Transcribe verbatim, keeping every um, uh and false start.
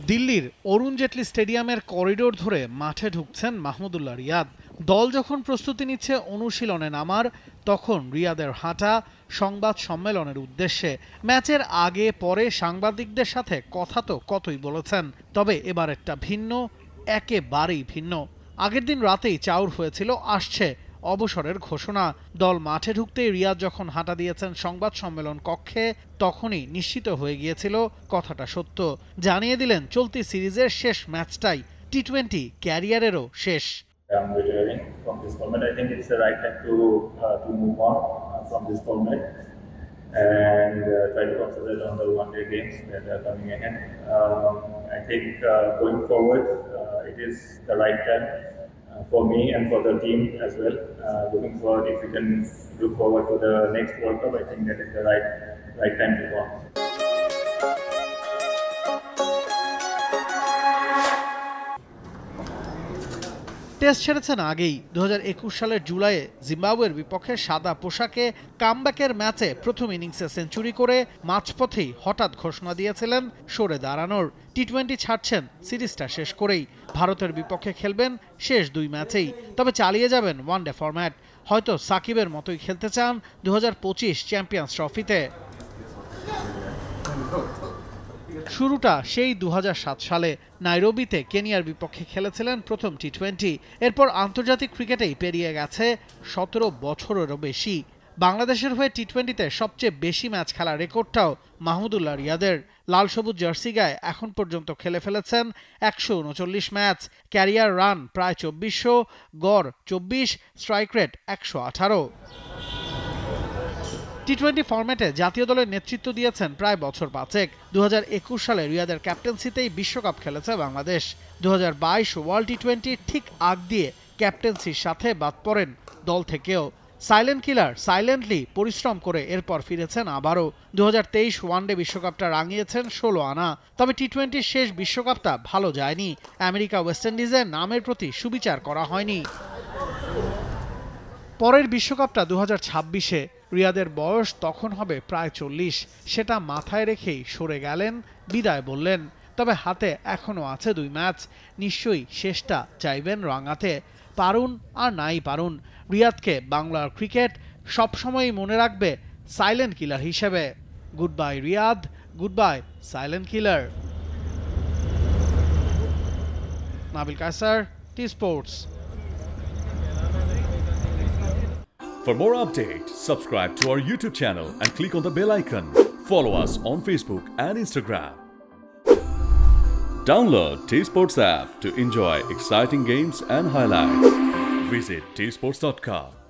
দিল্লির অরুণ জেটলি স্টেডিয়ামের করিডোর ধরে মাঠে ঢুকছেন মাহমুদুল্লাহ রিয়াদ। দল যখন প্রস্তুতি নিচ্ছে অনুশীলনে নামার, তখন রিয়াদের হাঁটা সংবাদ সম্মেলনের উদ্দেশ্যে। ম্যাচের আগে পরে সাংবাদিকদের সাথে কথা তো কতই বলেছেন, তবে এবারেরটা ভিন্ন, একেবারেই ভিন্ন। আগের দিন রাতেই চাউর হয়েছিল আসছে অবসরের ঘোষণা। দল মাঠে ঢুকতেই রিয়াদ যখন হাঁটা দিয়েছেন সংবাদ সম্মেলন কক্ষে, তখনই নিশ্চিত হয়ে গিয়েছিল কথাটা সত্য। জানিয়ে দিলেন চলতি সিরিজের শেষ ম্যাচটাই টি টোয়েন্টি ক্যারিয়ারেরও শেষ। I'm retiring from this format. I think it's the right time to uh, to move on uh, from this format and uh, try to concentrate on the one-day games that are coming ahead. Um, I think uh, going forward, uh, it is the right time uh, for me and for the team as well. Uh, looking forward, if we can look forward to the next World Cup, I think that is the right right time to go on. Test ছেড়েছেন আগেই। দু হাজার একুশ সালের জুলাইয়ে জিম্বাবুয়ের বিপক্ষে সাদা পোশাকে কামব্যাকের ম্যাচে প্রথম ইনিংসে সেঞ্চুরি করে মাঝপথেই হঠাৎ ঘোষণা দিয়েছিলেন সরে দাঁড়ানোর। টি টোয়েন্টি ছাড়ছেন সিরিজটা শেষ করেই। ভারতের বিপক্ষে খেলবেন শেষ দুই ম্যাচেই, তবে চালিয়ে যাবেন ওয়ানডে ফরম্যাট। হয়তো সাকিবের মতোই খেলতে চান দু হাজার পঁচিশ চ্যাম্পিয়ন্স ট্রফিতে। শুরুটা সেই দু হাজার সাত সালে নাইরোবিতে কেনিয়ার বিপক্ষে খেলেছিলেন প্রথম টি টোয়েন্টি। এরপর আন্তর্জাতিক ক্রিকেটেই পেরিয়ে গেছে সতেরো বছরেরও বেশি। বাংলাদেশের হয়ে টি টোয়েন্টিতে সবচেয়ে বেশি ম্যাচ খেলার রেকর্ডটাও মাহমুদুল্লাহ রিয়াদের। লাল সবুজ জার্সি গায়ে এখন পর্যন্ত খেলে ফেলেছেন একশো উনচল্লিশ ম্যাচ। ক্যারিয়ার রান প্রায় চব্বিশশো, গড় চব্বিশ, স্ট্রাইক রেট একশো আঠারো। টি টোয়েন্টি ফরম্যাটে জাতীয় দলের নেতৃত্ব দিয়েছেন প্রায় বছর পাঁচেক। দু হাজার একুশ সালে রিয়াদের ক্যাপ্টেন্সিতেই বিশ্বকাপ খেলেছে বাংলাদেশ। দু হাজার বাইশ ওয়ার্ল্ড টি টোয়েন্টি ঠিক আগ দিয়ে ক্যাপ্টেন্সির সাথে বাদ পড়েন দল থেকেও। সাইলেন্ট কিলার সাইলেন্টলি পরিশ্রম করে এরপর ফিরেছেন আবারও। দু হাজার তেইশ ওয়ানডে বিশ্বকাপটা রাঙিয়েছেন ষোলো আনা। তবে টি টোয়েন্টির শেষ বিশ্বকাপটা ভালো যায়নি। আমেরিকা ওয়েস্ট ইন্ডিজের নামের প্রতি সুবিচার করা হয়নি। পরের বিশ্বকাপটা দু হাজার ছাব্বিশে। রিয়াদের বয়স তখন হবে প্রায় চল্লিশ। সেটা মাথায় রেখেই সরে গেলেন, বিদায় বললেন। তবে হাতে এখনও আছে দুই ম্যাচ। নিশ্চয়ই শেষটা চাইবেন রাঙাতে। পারুন আর নাই পারুন, রিয়াদকে বাংলার ক্রিকেট সবসময়ই মনে রাখবে সাইলেন্ট কিলার হিসেবে। Good bye Riyad, good bye silent killer. Nabil Kaiser, T sports. For more updates, subscribe to our YouTube channel and click on the bell icon. Follow us on Facebook and Instagram. Download T Sports app to enjoy exciting games and highlights. Visit t sports dot com.